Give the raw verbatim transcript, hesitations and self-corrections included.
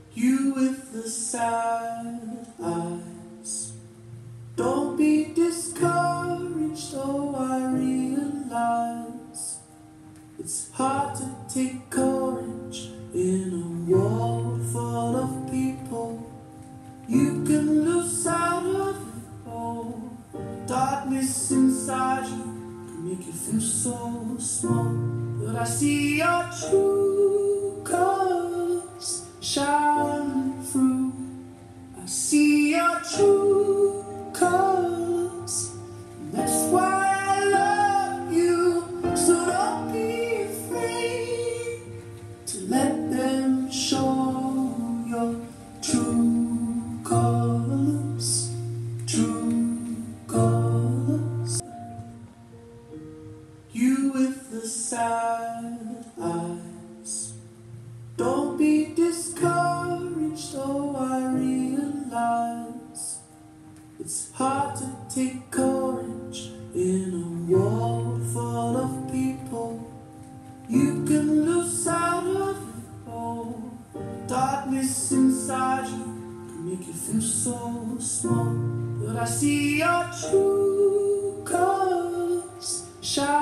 You with the sad eyes. Don't be discouraged, though I realize it's hard to take courage in a world full of people. You can lose sight of it all. Darkness inside you can make you feel so small. But I see your true colors shining through. I see your true colors, and that's why I love you. So don't be afraid to let them show your true colors, true colors. You with the sad eyes. Don't be discouraged, though I realize it's hard to take courage in a world full of people. You can lose sight of it all. Darkness inside you can make you feel so small. But I see your true colors shine.